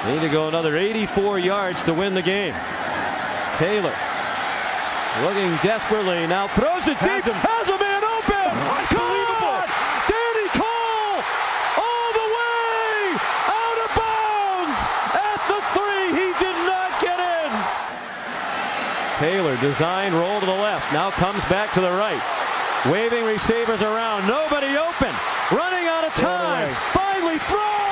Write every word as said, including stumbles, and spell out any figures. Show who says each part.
Speaker 1: Need to go another eighty-four yards to win the game. Taylor looking desperately now, throws it deep, has a man open. Unbelievable! Danny Cole all the way out of bounds at the three. He did not get in. Taylor design roll to the left, now comes back to the right, waving receivers around, nobody open, running out of time, finally throws.